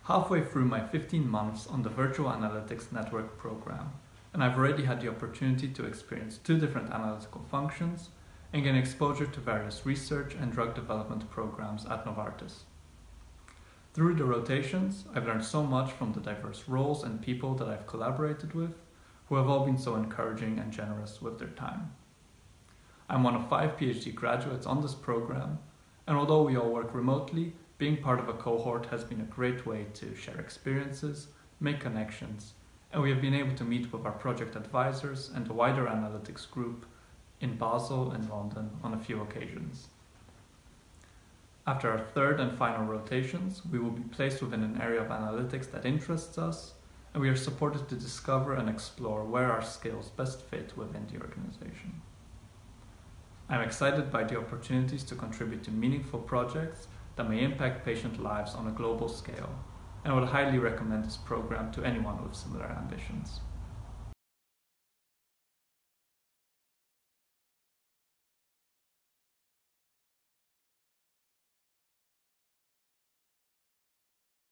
halfway through my 15 months on the Virtual Analytics Network program, and I've already had the opportunity to experience 2 different analytical functions and gain exposure to various research and drug development programs at Novartis. Through the rotations, I've learned so much from the diverse roles and people that I've collaborated with, who have all been so encouraging and generous with their time. I'm one of 5 PhD graduates on this program, and although we all work remotely, being part of a cohort has been a great way to share experiences, make connections, and we have been able to meet with our project advisors and the wider analytics group in Basel and London on a few occasions. After our 3rd and final rotations, we will be placed within an area of analytics that interests us, and we are supported to discover and explore where our skills best fit within the organization. I'm excited by the opportunities to contribute to meaningful projects that may impact patient lives on a global scale, and would highly recommend this program to anyone with similar ambitions.